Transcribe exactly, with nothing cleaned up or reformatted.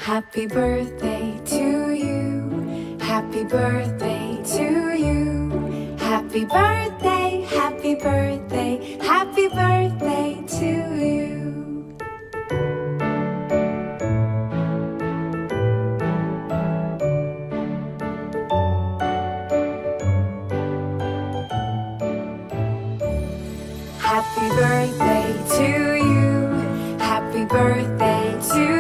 Happy birthday to you. Happy birthday to you. Happy birthday, happy birthday, happy birthday to you. Happy birthday to you. Happy birthday to you.